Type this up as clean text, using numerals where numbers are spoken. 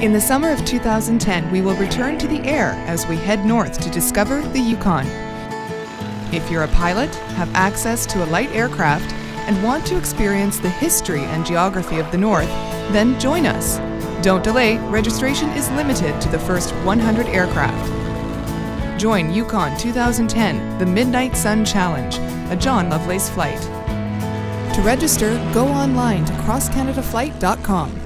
In the summer of 2010, we will return to the air as we head north to discover the Yukon. If you're a pilot, have access to a light aircraft, and want to experience the history and geography of the North, then join us. Don't delay, registration is limited to the first 100 aircraft. Join Yukon 2010, the Midnight Sun Challenge, a John Lovelace flight. To register, go online to crosscanadaflight.com.